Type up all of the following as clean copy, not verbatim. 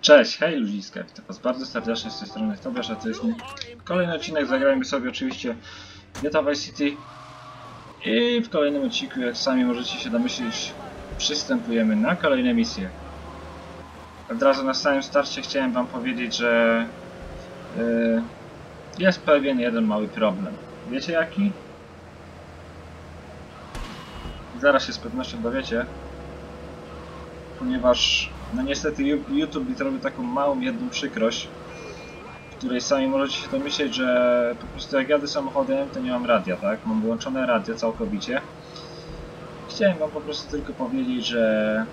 Cześć, hej ludziska, witam was bardzo serdecznie z tej strony Tobiasz, a to jest kolejny odcinek. Zagrajmy sobie oczywiście GTA Vice City i w kolejnym odcinku, jak sami możecie się domyślić, przystępujemy na kolejne misje. Od razu na samym starcie chciałem wam powiedzieć, że jest pewien jeden mały problem. Wiecie jaki? Zaraz się z pewnością dowiecie, ponieważ no niestety YouTube mi zrobił taką małą jedną przykrość, w której sami możecie się domyśleć, że po prostu jak jadę samochodem, to nie mam radia, tak? Mam wyłączone radio całkowicie. Chciałem wam po prostu tylko powiedzieć, że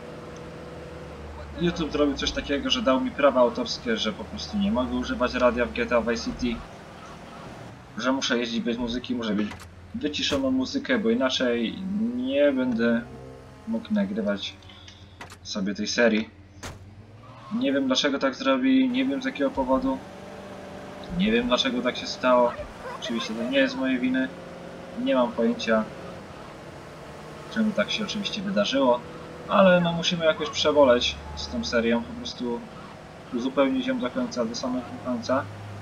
YouTube zrobił coś takiego, że dał mi prawa autorskie, że po prostu nie mogę używać radia w GTA Vice City, że muszę jeździć bez muzyki, muszę mieć wyciszoną muzykę, bo inaczej nie będę mógł nagrywać sobie tej serii. Nie wiem dlaczego tak zrobili, nie wiem z jakiego powodu, nie wiem dlaczego tak się stało. Oczywiście to nie jest z mojej winy, nie mam pojęcia czemu tak się oczywiście wydarzyło, ale no musimy jakoś przeboleć z tą serią, po prostu uzupełnić ją do końca, do samego końca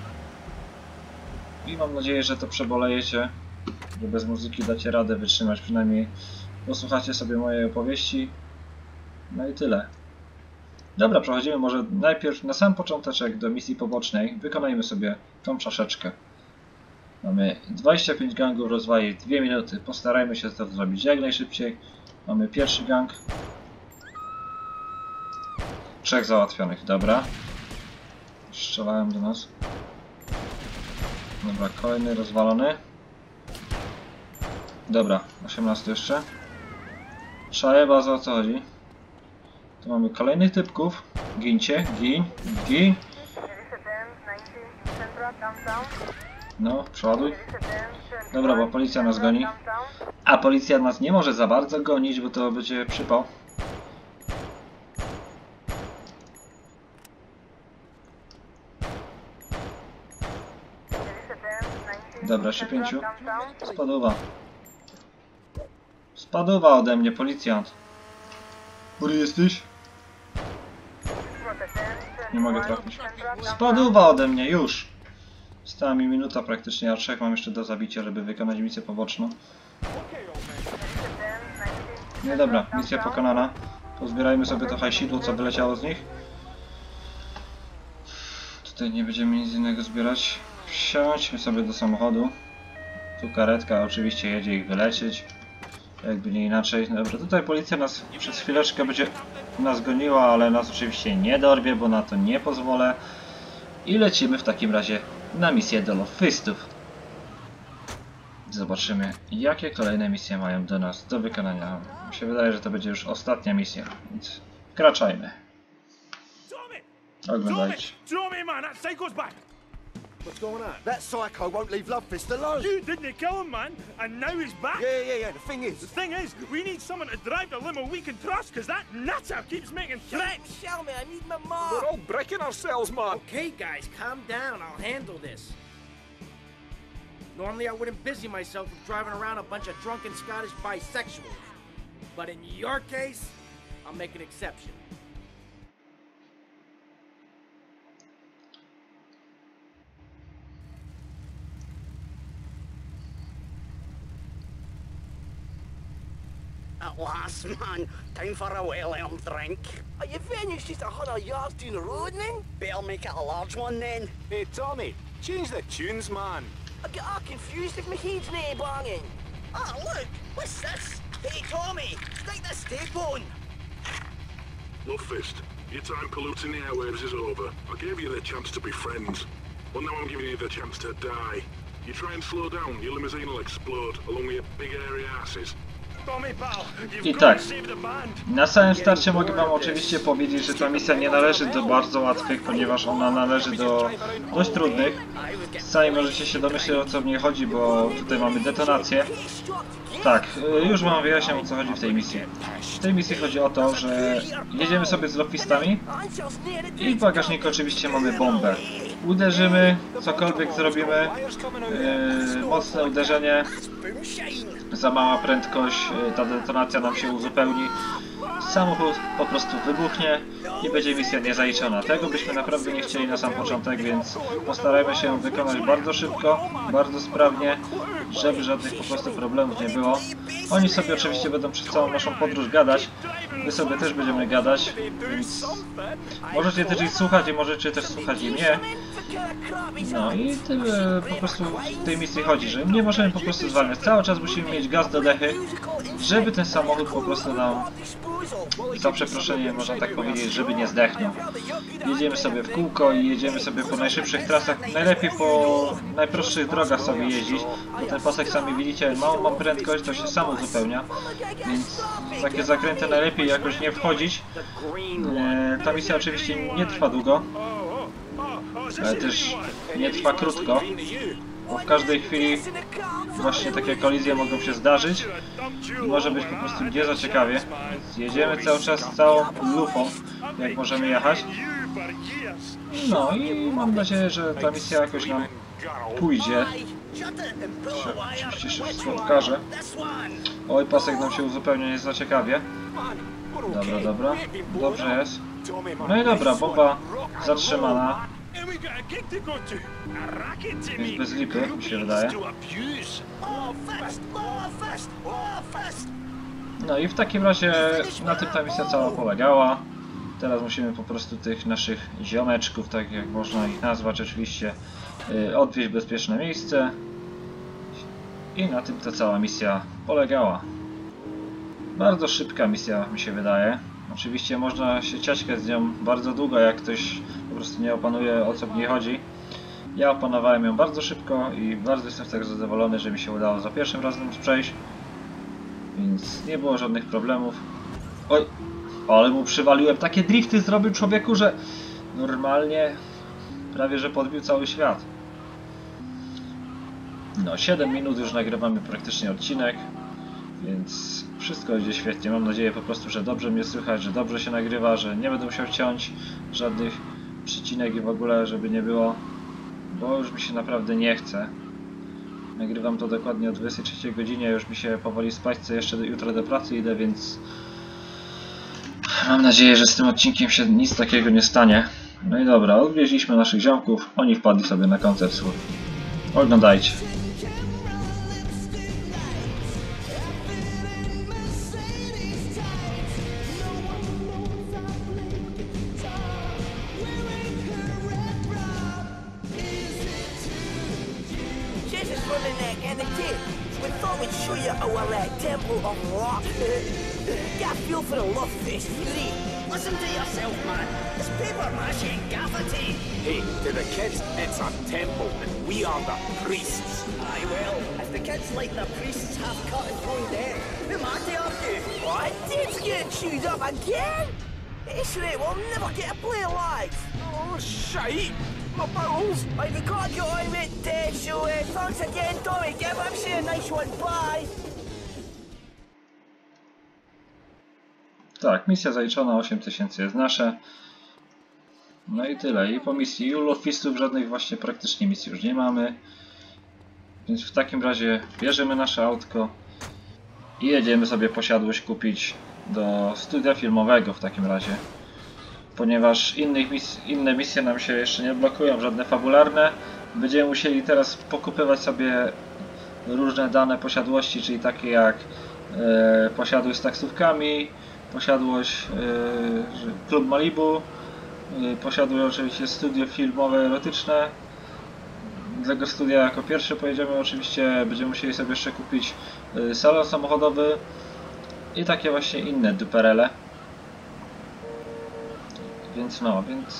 i mam nadzieję, że to przebolejecie, że bez muzyki dacie radę wytrzymać, przynajmniej posłuchacie sobie mojej opowieści. No i tyle. Dobra, przechodzimy może najpierw na sam począteczek do misji pobocznej. Wykonajmy sobie tą czaszeczkę. Mamy 25 gangów, rozwali 2 minuty. Postarajmy się to zrobić jak najszybciej. Mamy pierwszy gang. 3 załatwionych, dobra. Strzelałem do nas. Dobra, kolejny rozwalony. Dobra, 18 jeszcze. Szaje baza, o co chodzi? Tu mamy kolejnych typków. Gincie, gin. No, przeładuj. Dobra, bo policja nas goni. A policja nas nie może za bardzo gonić, bo to będzie przypał. Dobra, jeszcze 5. Spadowa ode mnie, policjant. Który jesteś? Nie mogę trafić. Spadowa ode mnie, już! Stała mi minuta praktycznie, a 3 mam jeszcze do zabicia, żeby wykonać misję poboczną. No dobra, misja pokonana. Pozbierajmy sobie to hajsidło, co wyleciało z nich. Tutaj nie będziemy nic innego zbierać. Wsiądźmy sobie do samochodu. Tu karetka oczywiście jedzie ich wyleczyć. Jakby nie inaczej. Dobra, tutaj policja nas przez chwileczkę będzie nas goniła, ale nas oczywiście nie dorwie, bo na to nie pozwolę. I lecimy w takim razie na misję do lofystów. Zobaczymy, jakie kolejne misje mają do nas do wykonania. Mi się wydaje, że to będzie już ostatnia misja, więc wkraczajmy. Oglądajcie. What's going on? That psycho won't leave Lovefist alone. You didn't kill him, man, and now he's back. Yeah. The The thing is, we need someone to drive the limo we can trust, because that nutter keeps making threats. Show me, I need my mom. We're all breaking ourselves, man. Okay, guys, calm down. I'll handle this. Normally, I wouldn't busy myself with driving around a bunch of drunken Scottish bisexuals. But in your case, I'll make an exception. At last, man. Time for a well-earned drink. Are you finished just 100 yards down the road, then? Better make it a large one, then. Hey, Tommy, change the tunes, man. I get all confused if my head's nae banging. Ah, look! What's this? Hey, Tommy, stick this tape on. Lovefist, your time polluting the airwaves is over. I gave you the chance to be friends. Well, now I'm giving you the chance to die. You try and slow down, your limousine will explode, along with your big airy asses. I tak, na samym starcie mogę wam oczywiście powiedzieć, że ta misja nie należy do bardzo łatwych, ponieważ ona należy do dość trudnych. Sami możecie się domyśleć, o co w niej chodzi, bo tutaj mamy detonację. Tak, już wam wyjaśniam, o co chodzi w tej misji. W tej misji chodzi o to, że jedziemy sobie z lofistami i w bagażniku oczywiście mamy bombę. Uderzymy, cokolwiek zrobimy, mocne uderzenie, za mała prędkość, ta detonacja nam się uzupełni samochód po prostu wybuchnie i będzie misja niezaliczona. Tego byśmy naprawdę nie chcieli na sam początek, więc postarajmy się wykonać bardzo szybko, bardzo sprawnie, żeby żadnych po prostu problemów nie było. Oni sobie oczywiście będą przez całą naszą podróż gadać, my sobie też będziemy gadać, więc możecie też ich słuchać i możecie też słuchać i mnie. No i tyle po prostu w tej misji chodzi, że nie możemy po prostu zwalniać. Cały czas musimy mieć gaz do dechy, żeby ten samochód po prostu nam, za przeproszeniem można tak powiedzieć, żeby nie zdechnął. Jedziemy sobie w kółko i jedziemy sobie po najszybszych trasach. Najlepiej po najprostszych drogach sobie jeździć, bo ten pasek sami widzicie, małą mam prędkość, to się samo uzupełnia. Więc w takie zakręty najlepiej jakoś nie wchodzić. Ta misja oczywiście nie trwa długo, ale też nie trwa krótko, bo w każdej chwili właśnie takie kolizje mogą się zdarzyć i może być po prostu nie za ciekawie, więc jedziemy cały czas całą lufą, jak możemy jechać. No i mam nadzieję, że ta misja jakoś nam pójdzie. Oczywiście się wszystko okaże. Oj, pasek nam się uzupełnia nie za ciekawie. Dobra, dobra, dobrze jest. No i dobra, bomba zatrzymana. Więc bez lipy, mi się wydaje. No i w takim razie na tym ta misja cała polegała. Teraz musimy po prostu tych naszych ziomeczków, tak jak można ich nazwać oczywiście, odwieźć w bezpieczne miejsce. I na tym ta cała misja polegała. Bardzo szybka misja, mi się wydaje. Oczywiście można się ciaśkać z nią bardzo długo, jak ktoś po prostu nie opanuje, o co w niej chodzi. Ja opanowałem ją bardzo szybko i bardzo jestem z tego zadowolony, że mi się udało za pierwszym razem przejść. Więc nie było żadnych problemów. Oj, ale mu przywaliłem. Takie drifty zrobił człowieku, że normalnie prawie że podbił cały świat. No, 7 minut już nagrywamy praktycznie odcinek, więc wszystko idzie świetnie. Mam nadzieję po prostu, że dobrze mnie słychać, że dobrze się nagrywa, że nie będę musiał ciąć żadnych przycinek i w ogóle, żeby nie było, bo już mi się naprawdę nie chce. Nagrywam to dokładnie o 23 godzinie, już mi się powoli spać, co jeszcze jutro do pracy idę, więc mam nadzieję, że z tym odcinkiem się nic takiego nie stanie. No i dobra, odwieźliśmy naszych ziomków, oni wpadli sobie na koncert swój. Oglądajcie. Get a feel for the love fist, Fury. Listen to yourself, man. It's paper mache and gaffer tape. Hey, to the kids, it's a temple, and we are the priests. Aye, well, if the kids like the priests half cut and thrown dead, who am I to argue? What? Dave's getting chewed up again? It's right, we'll never get to play live. Oh, shite! My balls! Right, we gotta get on with it, so thanks again, Tommy. Give MC a nice one. Bye. Tak, misja zaliczona, 8000 jest nasze. No i tyle. I po misji Ulofistów żadnych właśnie praktycznie misji już nie mamy. Więc w takim razie bierzemy nasze autko i jedziemy sobie posiadłość kupić do studia filmowego w takim razie. Ponieważ inne misje nam się jeszcze nie blokują, żadne fabularne. Będziemy musieli teraz pokupywać sobie różne dane posiadłości, czyli takie jak posiadłość z taksówkami, posiadłość Klub Malibu, posiadłość oczywiście studio filmowe erotyczne. Do tego studia jako pierwsze pojedziemy, oczywiście będziemy musieli sobie jeszcze kupić salon samochodowy i takie właśnie inne duperele. Więc no,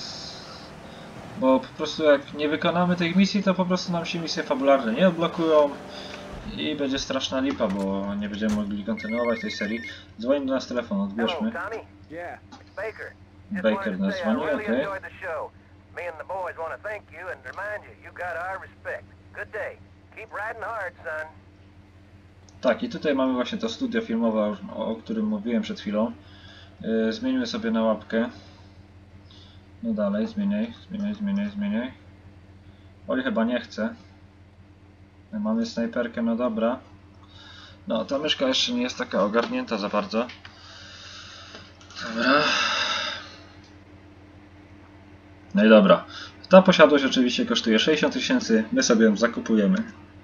bo po prostu jak nie wykonamy tych misji, to po prostu nam się misje fabularne nie odblokują i będzie straszna lipa, bo nie będziemy mogli kontynuować tej serii. Dzwoni do nas telefon, odbierzmy. Yeah, Baker. Baker nas dzwoni, okej. Me and the boys want to thank you and remind you, you got our respect. Good day. Keep riding hard, son. Tak, i tutaj mamy właśnie to studio filmowe, o którym mówiłem przed chwilą. Zmieńmy sobie na łapkę. No dalej, zmieniaj. Oj, chyba nie chce. Mamy snajperkę, no dobra. No, ta myszka jeszcze nie jest taka ogarnięta za bardzo. Dobra. No i dobra. Ta posiadłość oczywiście kosztuje 60 000, my sobie ją zakupujemy.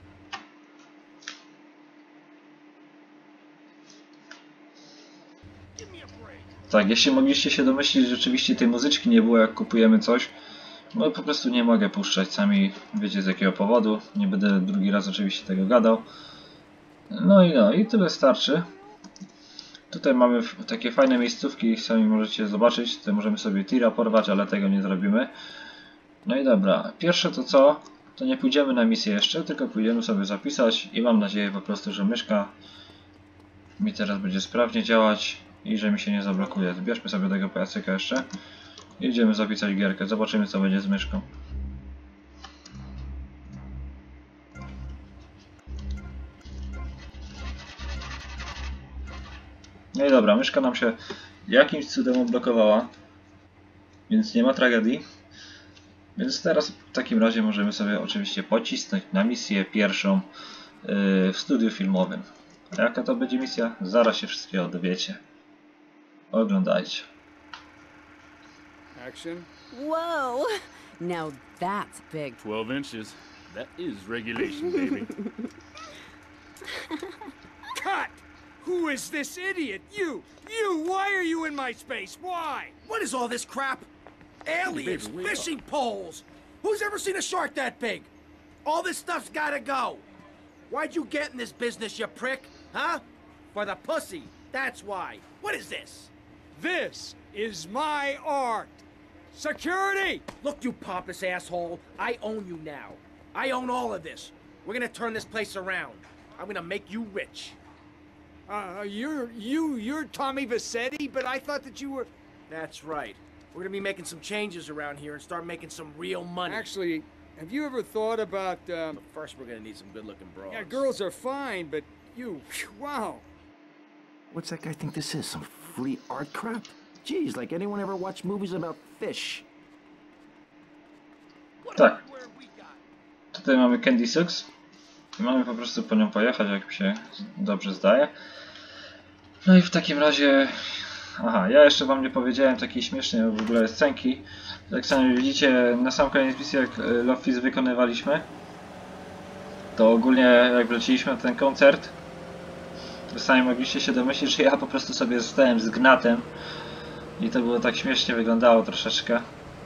Tak, jeśli mogliście się domyślić, że rzeczywiście tej muzyczki nie było jak kupujemy coś, no po prostu nie mogę puszczać, sami wiecie z jakiego powodu, nie będę drugi raz oczywiście tego gadał. No i tyle starczy. Tutaj mamy takie fajne miejscówki, sami możecie zobaczyć, tutaj możemy sobie tira porwać, ale tego nie zrobimy. No i dobra, pierwsze to co? To nie pójdziemy na misję jeszcze, tylko pójdziemy sobie zapisać i mam nadzieję po prostu, że myszka mi teraz będzie sprawnie działać i że mi się nie zablokuje. Zbierzmy sobie tego pajacyka jeszcze i idziemy zapisać gierkę, zobaczymy co będzie z myszką. No i dobra, myszka nam się jakimś cudem odblokowała, więc nie ma tragedii. Więc teraz w takim razie możemy sobie oczywiście pocisnąć na misję pierwszą w studiu filmowym. A jaka to będzie misja? Zaraz się wszystkiego dowiecie. Oglądajcie. Action. Whoa! Now that's big. 12 inches. That is regulation, baby. Cut! Who is this idiot? You! Why are you in my space? Why? What is all this crap? Aliens, Baby, fishing poles! Who's ever seen a shark that big? All this stuff's gotta go. Why'd you get in this business, you prick? Huh? For the pussy. That's why. What is this? This is my art. Security! Look, you pompous asshole. I own you now. I own all of this. We're gonna turn this place around. I'm gonna make you rich. You're Tommy Vassetti, but I thought that you were... That's right. We're gonna be making some changes around here and start making some real money. Actually, have you ever thought about, But first we're gonna need some good-looking bros. Yeah, girls are fine, but you... Wow. What's that guy think this is? Some free art crap? Geez, like anyone ever watch movies about fish? Tak. Tutaj mamy Candy Sux i mamy po prostu po nią pojechać, jak mi się dobrze zdaje. No i w takim razie... Aha, ja jeszcze wam nie powiedziałem takiej śmiesznej w ogóle scenki. Jak sami widzicie, na sam koniec misji, jak Love Feast wykonywaliśmy, to ogólnie jak wróciliśmy na ten koncert, to sami mogliście się domyślić, że ja po prostu sobie zostałem z Gnatem i to było tak śmiesznie wyglądało troszeczkę.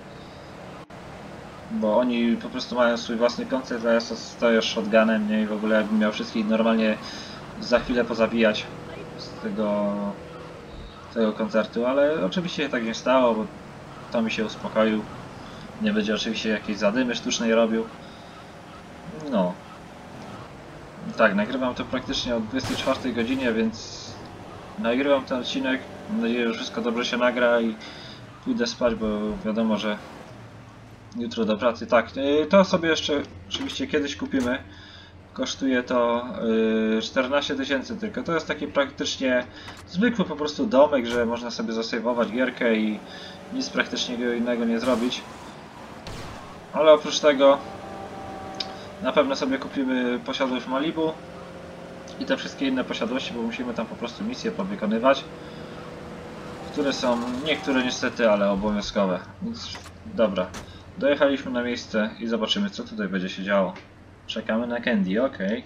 Bo oni po prostu mają swój własny koncert, a ja stoję z shotgunem, nie? I w ogóle jakbym miał wszystkich normalnie za chwilę pozabijać z tego koncertu, ale oczywiście się tak nie stało, bo to mi się uspokoił. Nie będzie oczywiście jakiejś zadymy sztucznej robił. No. Tak, nagrywam to praktycznie o 24 godzinie, więc nagrywam ten odcinek. Mam nadzieję, że wszystko dobrze się nagra i pójdę spać, bo wiadomo, że jutro do pracy. Tak, to sobie jeszcze oczywiście kiedyś kupimy. Kosztuje to 14 000 tylko. To jest taki praktycznie zwykły po prostu domek, że można sobie zasejwować gierkę i nic praktycznie innego nie zrobić. Ale oprócz tego na pewno sobie kupimy posiadłość w Malibu i te wszystkie inne posiadłości, bo musimy tam po prostu misje powykonywać, które są niektóre niestety, ale obowiązkowe. Więc dobra, dojechaliśmy na miejsce i zobaczymy, co tutaj będzie się działo. Czekamy na Candy, okej.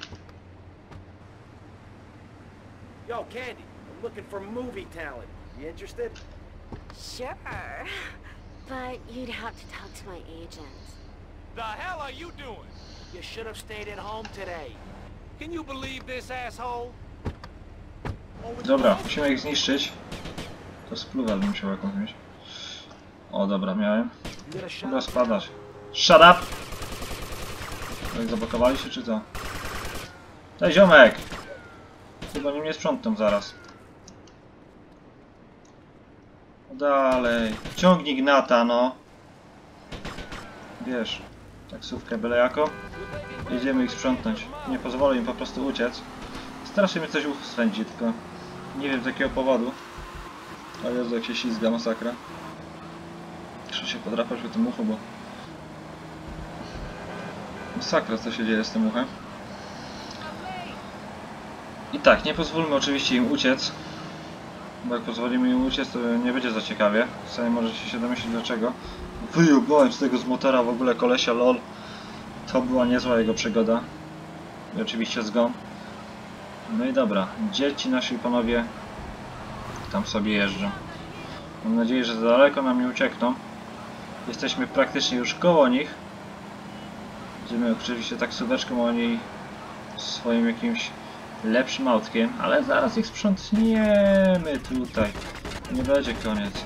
Yo, Candy, I'm looking for movie talent. You interested? Sure. But you'd have to talk to my agent. The hell are you doing? You should have stayed at home today. Can you believe this asshole? Dobra, musimy ich zniszczyć. To spluwa bym musiał jakąś mieć. O, dobra, miałem. Dobra, spadać. Shut up! Jak zablokowali się, czy co? Ej, ziomek! Chyba nie mnie sprzątną zaraz. Dalej. Ciągnij Gnata, no. Wiesz, taksówkę byle jako. Jedziemy ich sprzątnąć. Nie pozwolę im po prostu uciec. Strasznie mnie coś swędzi, tylko nie wiem z jakiego powodu. O Jezu, jak się ślizga, masakra. Muszę się podrapać w tym uchu, bo... Masakra, co się dzieje z tym uchem. I tak, nie pozwólmy oczywiście im uciec. Bo jak pozwoli mi uciec, to nie będzie za ciekawie. Sami możecie się domyślić dlaczego. Wyjebałem z tego z motora w ogóle kolesia, lol. To była niezła jego przygoda. I oczywiście zgon. No i dobra, gdzie ci nasi panowie tam sobie jeżdżą? Mam nadzieję, że za daleko nam nie uciekną. Jesteśmy praktycznie już koło nich. Idziemy oczywiście taksóweczką, oni swoim jakimś lepszym autkiem, ale zaraz ich sprzątniemy tutaj. Nie będzie koniec.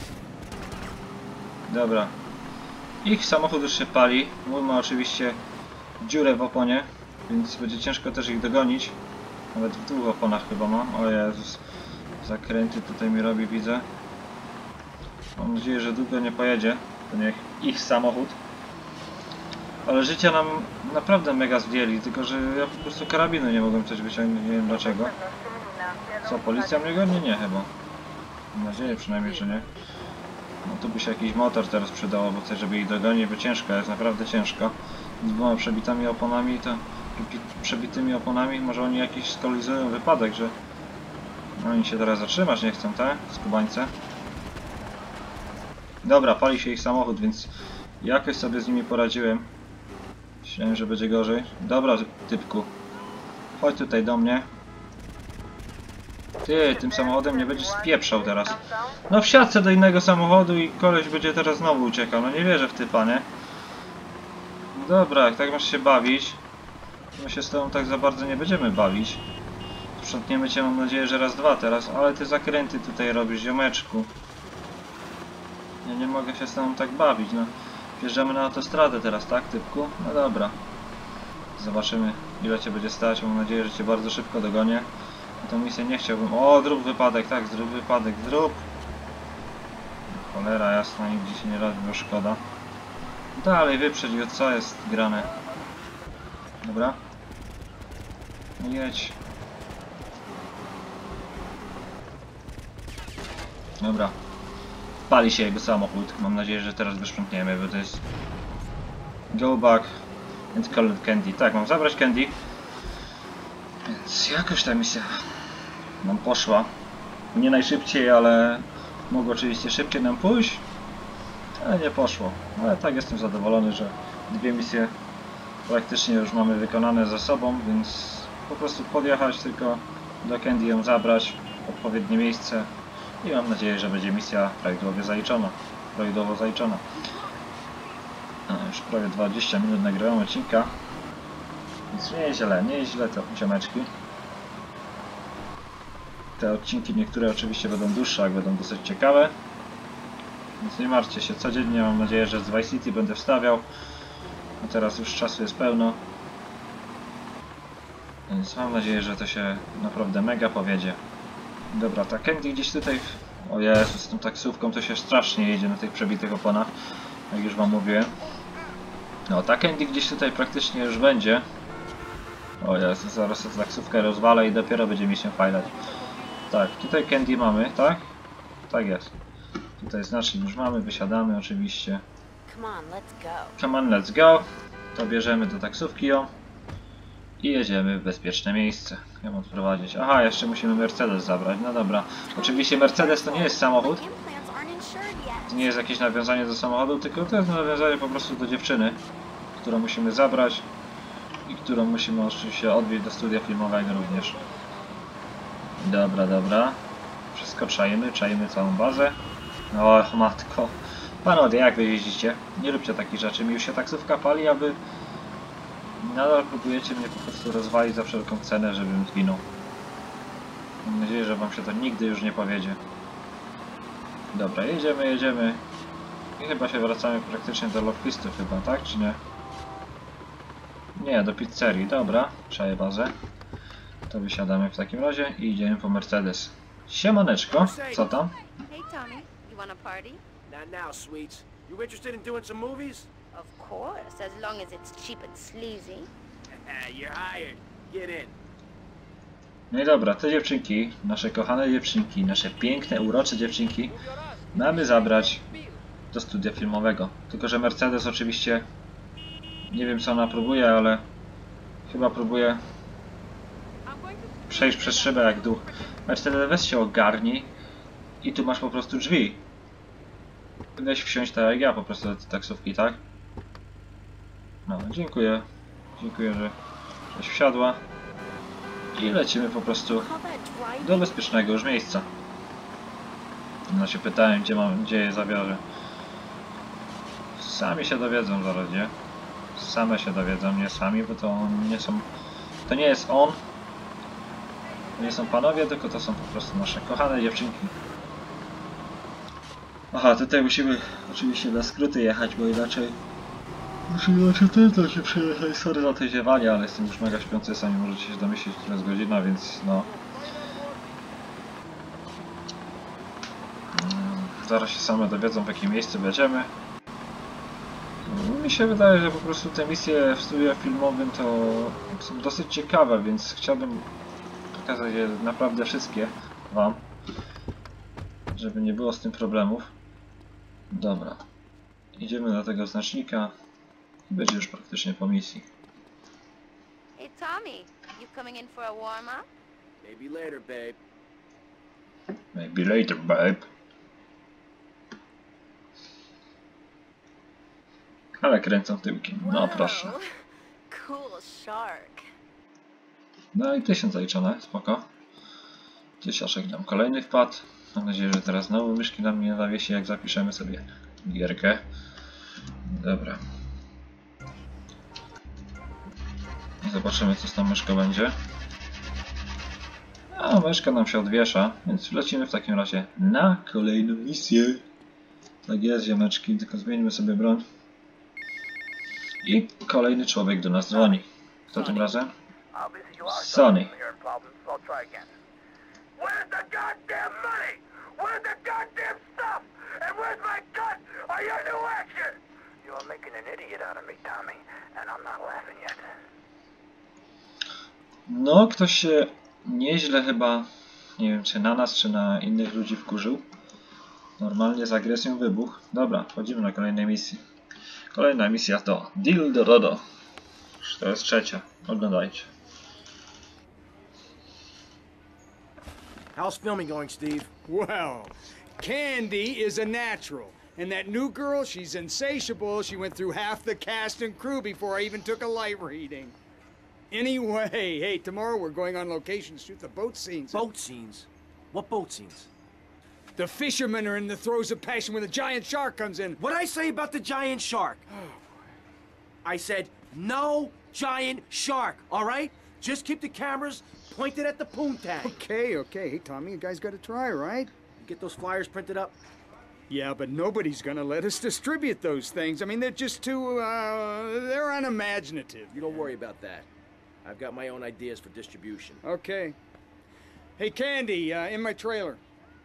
Dobra. Ich samochód już się pali. Mój ma oczywiście dziurę w oponie, więc będzie ciężko też ich dogonić. Nawet w 2 oponach chyba mam. O Jezus. Zakręty tutaj mi robi, widzę. Mam nadzieję, że długo nie pojedzie. To nie ich samochód. Ale życia nam naprawdę mega zdjęli, tylko że ja po prostu karabinu nie mogłem coś wyciągnąć, nie wiem dlaczego. Co, policja mnie goni? Nie chyba. Mam nadzieję przynajmniej, że nie. No tu by się jakiś motor teraz przydało, bo coś, żeby ich dogonić, bo ciężko, jest naprawdę ciężko. Z 2 przebitymi oponami, to przebitymi oponami może oni jakiś skolizują wypadek, że no, oni się teraz zatrzymać nie chcą, tak? Skubańce. Dobra, pali się ich samochód, więc jakoś sobie z nimi poradziłem. Myślałem, że będzie gorzej. Dobra, typku. Chodź tutaj do mnie. Ty, tym samochodem nie będziesz spieprzał teraz. No wsiadł do innego samochodu i koleś będzie teraz znowu uciekał. No nie wierzę w typa, nie? Dobra, jak tak masz się bawić, my się z tobą tak za bardzo nie będziemy bawić. Sprzątniemy cię, mam nadzieję, że raz, dwa teraz. Ale ty zakręty tutaj robisz, ziomeczku. Ja nie mogę się z tobą tak bawić, no. Wjeżdżamy na autostradę teraz, tak, typku? No dobra. Zobaczymy, ile cię będzie stać. Mam nadzieję, że cię bardzo szybko dogonię. Tą misję nie chciałbym. O, zrób wypadek, tak, zrób wypadek, zrób. Cholera jasna, nigdzie się nie robi, bo szkoda. Dalej wyprzedź go, co jest grane. Dobra. No jedź. Dobra. Pali się jego samochód. Mam nadzieję, że teraz go sprzątniemy, bo to jest go back and collect candy. Tak, mam zabrać candy. Więc jakoś ta misja nam poszła. Nie najszybciej, ale mogło oczywiście szybciej nam pójść. Ale nie poszło. Ale tak jestem zadowolony, że 2 misje praktycznie już mamy wykonane ze sobą, więc po prostu podjechać tylko do Candy, ją zabrać w odpowiednie miejsce i mam nadzieję, że będzie misja prawidłowo zaliczona. Już prawie 20 minut nagrałem odcinka, więc nie jest źle to, ziomeczki. Te odcinki niektóre oczywiście będą dłuższe, jak będą dosyć ciekawe. Więc nie martwcie się, codziennie mam nadzieję, że z Vice City będę wstawiał. A teraz już czasu jest pełno. Więc mam nadzieję, że to się naprawdę mega powiedzie. Dobra, ta Candy gdzieś tutaj... O Jezu, z tą taksówką to się strasznie jedzie na tych przebitych oponach. Jak już wam mówiłem. No, ta Candy gdzieś tutaj praktycznie już będzie. O Jezu, zaraz tę taksówkę rozwalę i dopiero będzie mi się fajlać. Tak, tutaj Candy mamy, tak? Tak jest. Tutaj znacznik już mamy, wysiadamy oczywiście. Come on, let's go. To bierzemy do taksówki ją. I jedziemy w bezpieczne miejsce. Ją odprowadzić. Aha, jeszcze musimy Mercedes zabrać. No dobra. Oczywiście Mercedes to nie jest samochód. To nie jest jakieś nawiązanie do samochodu, tylko to jest nawiązanie po prostu do dziewczyny, którą musimy zabrać. I którą musimy oczywiście odwieźć do studia filmowego również. Dobra, dobra. Wszystko czajmy całą bazę. O matko. Panowie, jak wy jeździcie? Nie róbcie takich rzeczy. Mi już się taksówka pali, a wy nadal próbujecie mnie po prostu rozwalić za wszelką cenę, żebym zginął. Mam nadzieję, że wam się to nigdy już nie powiedzie. Dobra, jedziemy. I chyba się wracamy praktycznie do Lockpistu chyba, tak? Czy nie? Nie, do pizzerii. Dobra, czaję bazę. To wysiadamy w takim razie i idziemy po Mercedes. Siemaneczko, co tam? Hey Tommy, you want a party? Not now, sweets. You interested in doing some movies? Of course, as long as it's cheap and sleazy. You're hired. Get in. No i dobra, te dziewczynki, nasze kochane dziewczynki, nasze piękne, urocze dziewczynki mamy zabrać do studia filmowego. Tylko że Mercedes oczywiście, nie wiem co ona próbuje, ale chyba próbuje przejść przez szybę jak duch. Mercedes, weź się ogarnij. I tu masz po prostu drzwi. Weź wsiąść tak jak ja po prostu do tej taksówki, tak? No, dziękuję. Dziękuję, że żeś wsiadła. I lecimy po prostu do bezpiecznego już miejsca. No się pytałem, gdzie je zabiorę. Sami się dowiedzą zaraz, gdzie? Same się dowiedzą, nie sami, bo to nie są... To nie jest on. To nie są panowie, tylko to są po prostu nasze kochane dziewczynki. Aha, tutaj musimy oczywiście na skróty jechać, bo inaczej... Inaczej to się przejechać. Sorry za te ziewanie, ale jestem już mega śpiący, sami możecie się domyślić, która jest godzina, więc no... Zaraz się same dowiedzą, w jakim miejscu będziemy. Mi się wydaje, że po prostu te misje w studiu filmowym to są dosyć ciekawe, więc chciałbym pokazać je naprawdę wszystkie wam, żeby nie było z tym problemów. Dobra, idziemy do tego znacznika i będzie już praktycznie po misji. Hey Tommy, you coming in for a warm-up? Maybe later, babe. Maybe later, babe. Ale kręcą tyłkiem, no proszę. Cool shark. No i 1000 zaliczone, spoko. 1000 nam kolejny wpadł. Mam nadzieję, że teraz znowu myszki nam nie zawiesi, jak zapiszemy sobie gierkę. Dobra. Zobaczymy, co z tą myszką będzie. A myszka nam się odwiesza, więc lecimy w takim razie na kolejną misję. Tak jest, ziomeczki, tylko zmieńmy sobie broń. I kolejny człowiek do nas dzwoni. Kto tym razem? Sonny. Where's the goddamn money? Where's the goddamn stuff? And where's my gun? Are you new action? You're making an idiot out of me, Tommy, and I'm not laughing yet. No, ktoś się nieźle chyba, nie wiem czy na nas, czy na innych ludzi wkurzył. Normalnie z agresją wybuch. Dobra, wchodzimy na kolejnej misji. Kolejna misja to Deal do Rodo. To jest trzecia. Oglądajcie. How's filming going, Steve? Well, Candy is a natural. And that new girl, she's insatiable. She went through half the cast and crew before I even took a light reading. Anyway, hey, tomorrow we're going on location to shoot the boat scenes. Boat scenes? What boat scenes? The fishermen are in the throes of passion when the giant shark comes in. What'd I say about the giant shark? I said, no giant shark, all right? Just keep the cameras pointed at the poontang. Okay. Hey, Tommy, you guys gotta try, right? You get those flyers printed up? Yeah, but nobody's gonna let us distribute those things. I mean, they're just too, they're unimaginative. You don't worry about that. I've got my own ideas for distribution. Okay. Hey, Candy, in my trailer.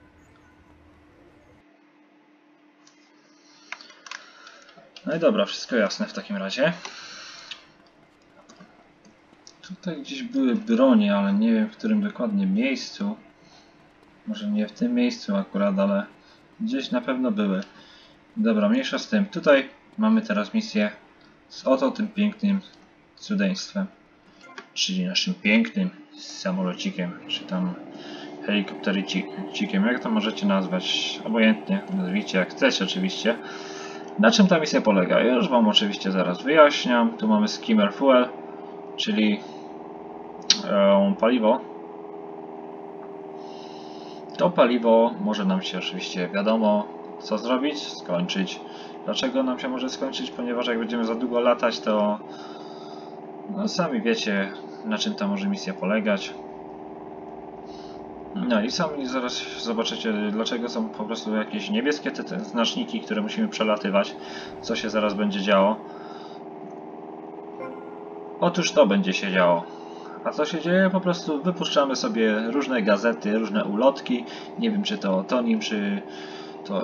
No i dobra, wszystko jasne w takim razie. Tutaj gdzieś były bronie, ale nie wiem w którym dokładnie miejscu. Może nie w tym miejscu akurat, ale gdzieś na pewno były. Dobra, mniejsza z tym. Tutaj mamy teraz misję z oto tym pięknym cudeństwem. Czyli naszym pięknym samolocikiem, czy tam helikoptericikiem, jak to możecie nazwać, obojętnie, nazwijcie jak chcecie oczywiście. Na czym ta misja polega? Już wam oczywiście zaraz wyjaśniam. Tu mamy skimmer fuel, czyli paliwo. To paliwo może nam się oczywiście wiadomo co zrobić, skończyć. Dlaczego nam się może skończyć? Ponieważ jak będziemy za długo latać, to no, sami wiecie na czym ta może misja polegać. No i sami zaraz zobaczycie dlaczego są po prostu jakieś niebieskie te znaczniki, które musimy przelatywać. Co się zaraz będzie działo. Otóż to będzie się działo. A co się dzieje? Po prostu wypuszczamy sobie różne gazety, różne ulotki. Nie wiem czy to o Tonim, czy to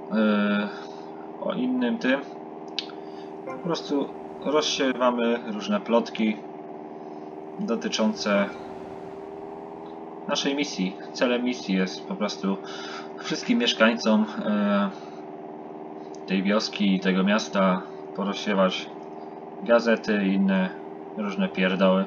o innym tym. Po prostu rozsiewamy różne plotki dotyczące naszej misji. Celem misji jest po prostu wszystkim mieszkańcom tej wioski i tego miasta porozsiewać gazety i inne różne pierdoły.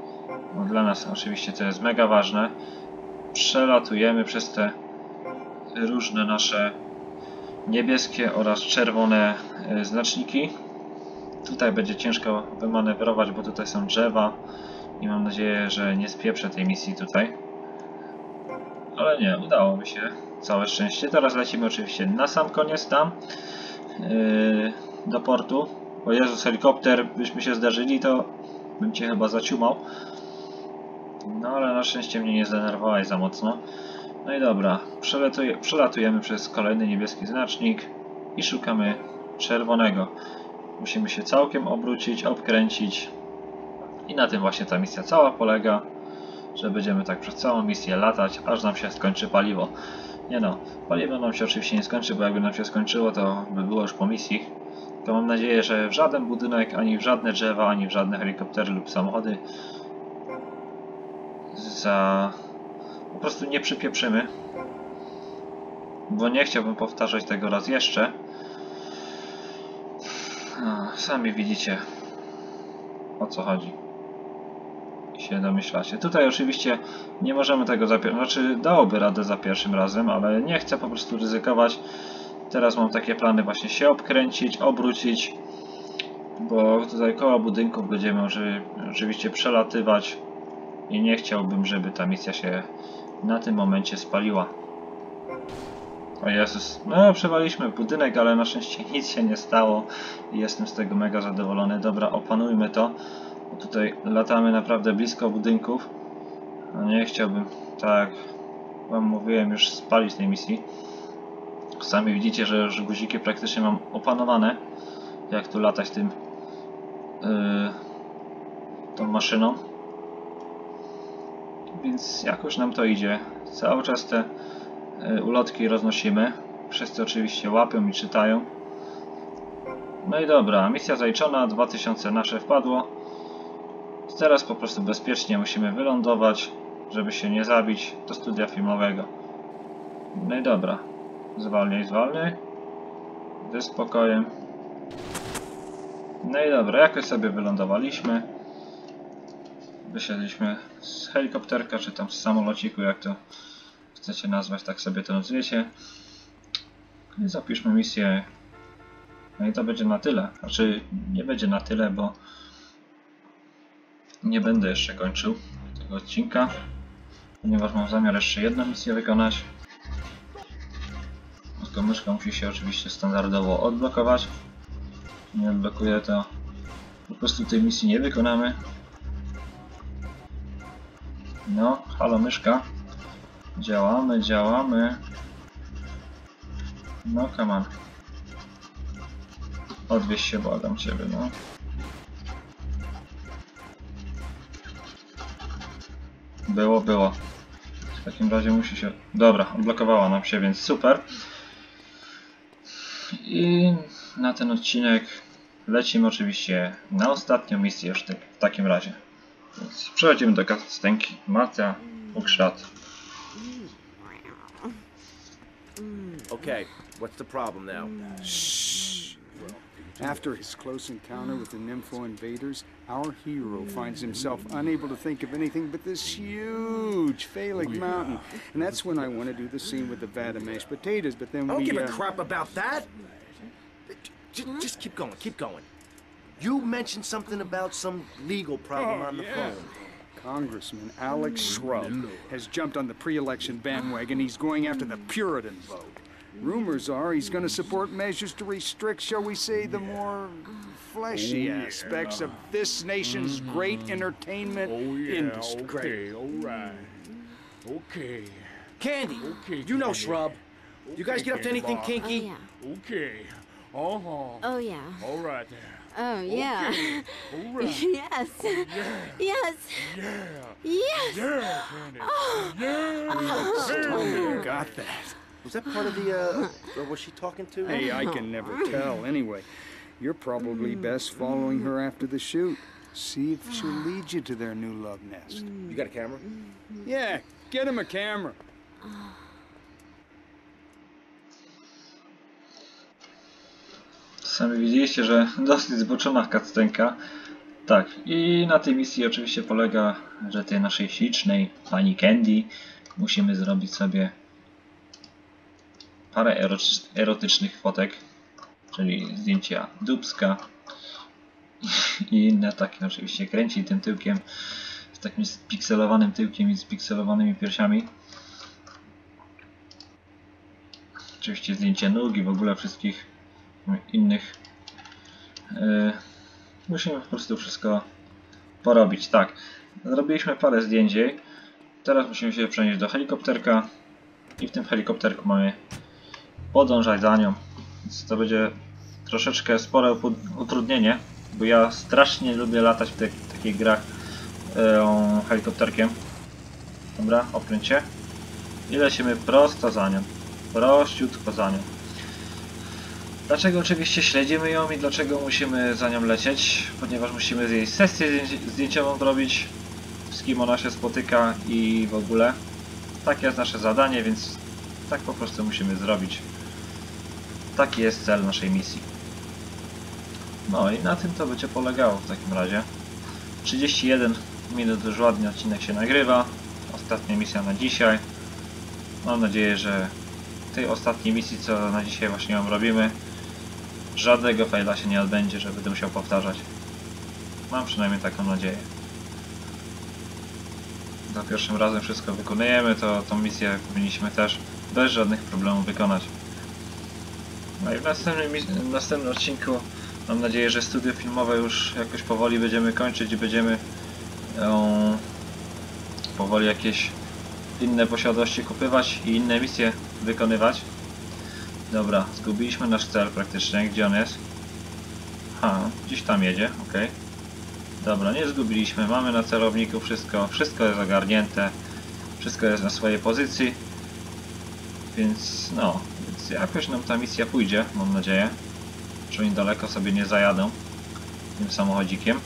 No, dla nas oczywiście to jest mega ważne. Przelatujemy przez te różne nasze niebieskie oraz czerwone znaczniki. Tutaj będzie ciężko wymanewrować, bo tutaj są drzewa i mam nadzieję, że nie spieprzę tej misji tutaj. Ale nie, udało mi się. Całe szczęście. Teraz lecimy oczywiście na sam koniec tam do portu. O Jezus, helikopter, byśmy się zdarzyli, to bym cię chyba zaciumał. No ale na szczęście mnie nie zdenerwowałeś za mocno. No i dobra, przelatujemy przez kolejny niebieski znacznik i szukamy czerwonego. Musimy się całkiem obrócić, obkręcić i na tym właśnie ta misja cała polega, że będziemy tak przez całą misję latać, aż nam się skończy paliwo. Nie no, paliwo nam się oczywiście nie skończy, bo jakby nam się skończyło, to by było już po misji. To mam nadzieję, że w żaden budynek, ani w żadne drzewa, ani w żadne helikoptery lub samochody po prostu nie przypieprzymy, bo nie chciałbym powtarzać tego raz jeszcze. No, sami widzicie, o co chodzi. Się domyślacie. Tutaj oczywiście nie możemy tego znaczy dałoby radę za pierwszym razem, ale nie chcę po prostu ryzykować. Teraz mam takie plany właśnie się obkręcić, obrócić, bo tutaj koło budynków będziemy oczywiście przelatywać i nie chciałbym, żeby ta misja się na tym momencie spaliła. O Jezus, no przewaliśmy budynek, ale na szczęście nic się nie stało i jestem z tego mega zadowolony. Dobra, opanujmy to, bo tutaj latamy naprawdę blisko budynków. No nie chciałbym, tak wam mówiłem, już spalić tej misji. Sami widzicie, że już guziki praktycznie mam opanowane, jak tu latać tym tą maszyną. Więc jakoś nam to idzie. Cały czas te ulotki roznosimy. Wszyscy oczywiście łapią i czytają. No i dobra, misja zaliczona, 2000 nasze wpadło. Teraz po prostu bezpiecznie musimy wylądować, żeby się nie zabić do studia filmowego. No i dobra, zwalniaj. Ze spokojem. No i dobra, jakoś sobie wylądowaliśmy. Wysiedliśmy z helikopterka, czy tam z samolociku, jak to chcecie nazwać, tak sobie to nazwiecie. I zapiszmy misję. No i to będzie na tyle. Znaczy, nie będzie na tyle, bo nie będę jeszcze kończył tego odcinka, ponieważ mam zamiar jeszcze jedną misję wykonać. Tylko myszka musi się oczywiście standardowo odblokować. Nie odblokuje, to po prostu tej misji nie wykonamy. No, halo myszka. Działamy. No, come on. Odwieź się, błagam ciebie, no. Było. W takim razie musi się... Dobra, odblokowała nam się, więc super. I na ten odcinek lecimy oczywiście na ostatnią misję już w takim razie. Więc przechodzimy do cutscenki. Marta Ukrzat. Okay, what's the problem now? After his close encounter with the Nympho invaders, our hero finds himself unable to think of anything but this huge failing mountain. And that's when I want to do the scene with the vat of mashed potatoes, but then I don't we... give a crap about that. Just keep going. You mentioned something about some legal problem on the phone. Congressman Alex Shrub has jumped on the pre-election bandwagon. He's going after the Puritan vote. Rumors are he's going to support measures to restrict, shall we say, the more fleshy aspects of this nation's great entertainment industry. Okay, alright. Okay. Candy, Okay, you know Candy. Shrub. You guys get up to anything Oh, kinky? yeah. Okay. Uh-huh. Oh, yeah. Alright then. Oh, yeah. Alright. Yes. Yes. Yeah. Yes. Yeah, Candy. Oh. Yeah. Got that. Was that part of the, or was she talking to? Hey, I can never tell. Anyway, you're probably best following her after the shoot. See if she'll lead you to their new love nest. You got a camera? Yeah, get him a camera. Sami widzieliście, że dosyć zboczona cutscenka. Tak, i na tej misji oczywiście polega, że tej naszej ślicznej pani Candy musimy zrobić sobie parę erotycznych fotek, czyli zdjęcia dupska i inne takie. Oczywiście kręci tym tyłkiem, z takim spikselowanym tyłkiem i spikselowanymi piersiami. Oczywiście zdjęcie nóg i w ogóle wszystkich innych. Musimy po prostu wszystko porobić. Tak, zrobiliśmy parę zdjęć jej. Teraz musimy się przenieść do helikopterka i w tym helikopterku mamy podążać za nią. Więc to będzie troszeczkę spore utrudnienie, bo ja strasznie lubię latać w takich grach helikopterkiem. Dobra, opręć się. I lecimy prosto za nią. Prościutko za nią. Dlaczego oczywiście śledzimy ją i dlaczego musimy za nią lecieć? Ponieważ musimy z jej sesję zdjęciową zrobić, z kim ona się spotyka i w ogóle. Takie jest nasze zadanie, więc tak po prostu musimy zrobić. Taki jest cel naszej misji. No i na tym to będzie polegało w takim razie. 31 minut już ładnie odcinek się nagrywa. Ostatnia misja na dzisiaj. Mam nadzieję, że tej ostatniej misji, co na dzisiaj właśnie ją robimy, żadnego faila się nie odbędzie, że będę musiał powtarzać. Mam przynajmniej taką nadzieję. Za pierwszym razem wszystko wykonujemy, to tą misję powinniśmy też bez żadnych problemów wykonać. No i w następnym odcinku mam nadzieję, że studio filmowe już jakoś powoli będziemy kończyć i będziemy powoli jakieś inne posiadłości kupywać i inne misje wykonywać. Dobra, zgubiliśmy nasz cel praktycznie. Gdzie on jest? Gdzieś tam jedzie, ok. Dobra, nie zgubiliśmy, mamy na celowniku wszystko, wszystko jest ogarnięte, wszystko jest na swojej pozycji, więc no, więc jakoś nam ta misja pójdzie, mam nadzieję, że oni daleko sobie nie zajadą tym samochodzikiem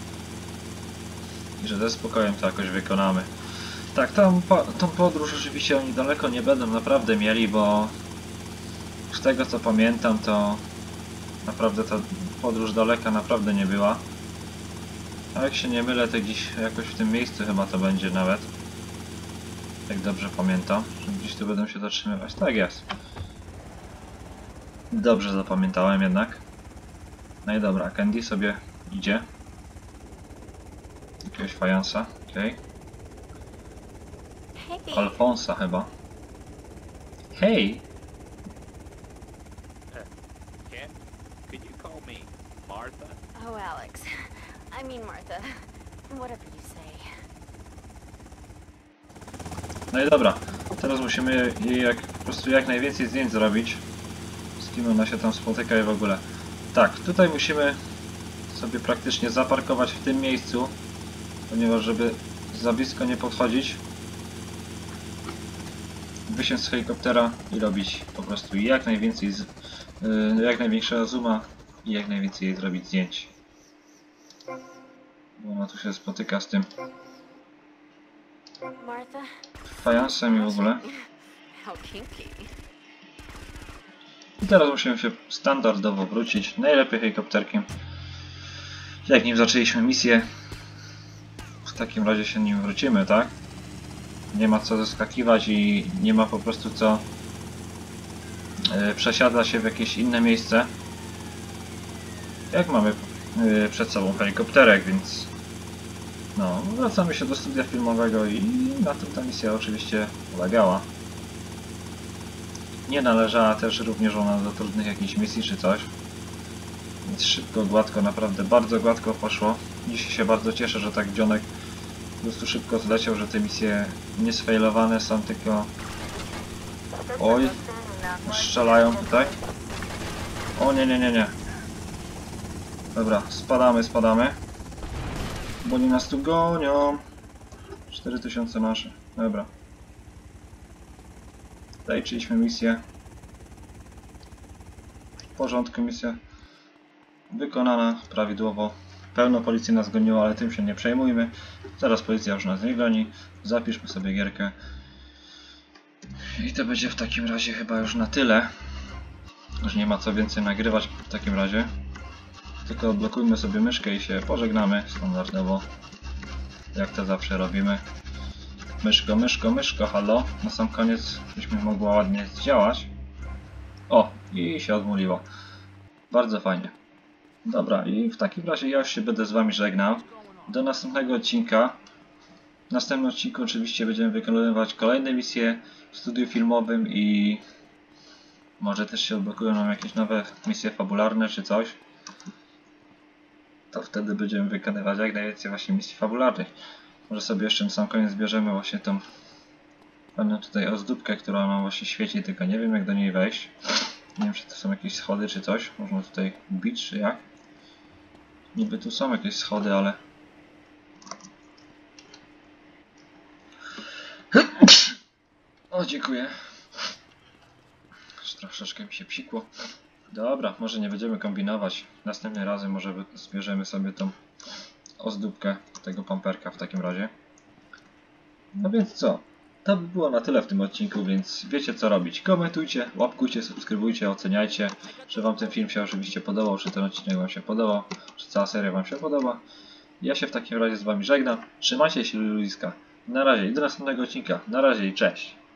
i że ze spokojem to jakoś wykonamy. Tak, tą podróż oczywiście oni daleko nie będą naprawdę mieli, bo z tego co pamiętam, to naprawdę ta podróż daleka naprawdę nie była. A jak się nie mylę, to gdzieś jakoś w tym miejscu chyba to będzie nawet. Jak dobrze pamiętam, że gdzieś tu będą się zatrzymywać. Tak jest. Dobrze zapamiętałem jednak. No i dobra, Candy sobie idzie. Jakiegoś fajansa, okej. Alfonsa chyba. Hej! Ken, could you call me Martha? Oh, Alex. I mean Martha. Whatever you say. No i dobra, teraz musimy jej po prostu jak najwięcej zdjęć zrobić. Z kim ona się tam spotyka i w ogóle. Tak, tutaj musimy sobie praktycznie zaparkować w tym miejscu, ponieważ żeby za blisko nie podchodzić, wysiąść z helikoptera i robić po prostu jak najwięcej, jak największego zooma i jak najwięcej jej zrobić zdjęć. Bo ona tu się spotyka z tym fajansem i w ogóle. I teraz musimy się standardowo wrócić, najlepiej helikopterkiem. Jak nim zaczęliśmy misję, w takim razie się nim wrócimy, tak? Nie ma co zeskakiwać i nie ma po prostu co przesiadać się w jakieś inne miejsce. Jak mamy przed sobą helikopterek, więc no, wracamy się do studia filmowego i na tym ta misja oczywiście polegała. Nie należała też również ona do trudnych jakichś misji czy coś. Więc szybko, gładko, naprawdę bardzo gładko poszło. Dzisiaj się bardzo cieszę, że tak dzionek po prostu szybko zleciał, że te misje nie sfailowane są, tylko... Oj, strzelają tutaj. O nie, nie, nie, nie. Dobra, spadamy. Bo oni nas tu gonią. 4000 nasze. Dobra. Zaliczyliśmy misję. W porządku, misja wykonana prawidłowo. Pełno policji nas goniło, ale tym się nie przejmujmy. Zaraz policja już nas nie goni. Zapiszmy sobie gierkę. I to będzie w takim razie chyba już na tyle. Już nie ma co więcej nagrywać w takim razie. Tylko odblokujmy sobie myszkę i się pożegnamy standardowo. Jak to zawsze robimy. Myszko, halo. Na sam koniec byśmy mogła ładnie zdziałać. O, i się odmuliło. Bardzo fajnie. Dobra, i w takim razie ja już się będę z wami żegnał. Do następnego odcinka. W następnym odcinku oczywiście będziemy wykonywać kolejne misje w studiu filmowym i może też się odblokują nam jakieś nowe misje fabularne czy coś. To wtedy będziemy wykonywać jak najwięcej właśnie misji fabularnych. Może sobie jeszcze na sam koniec zbierzemy właśnie tą fajną tutaj ozdóbkę, która nam właśnie świeci, tylko nie wiem jak do niej wejść. Nie wiem, czy to są jakieś schody czy coś. Można tutaj bić czy jak. Niby tu są jakieś schody, ale... O, dziękuję. Troszeczkę mi się psikło. Dobra, może nie będziemy kombinować. Następnym razem może zbierzemy sobie tą ozdóbkę tego pamperka w takim razie. No więc co? To by było na tyle w tym odcinku, więc wiecie co robić. Komentujcie, łapkujcie, subskrybujcie, oceniajcie, czy wam ten film się oczywiście podobał, czy ten odcinek wam się podobał, czy cała seria wam się podoba. Ja się w takim razie z wami żegnam. Trzymajcie się ludziska. Na razie i do następnego odcinka. Na razie i cześć.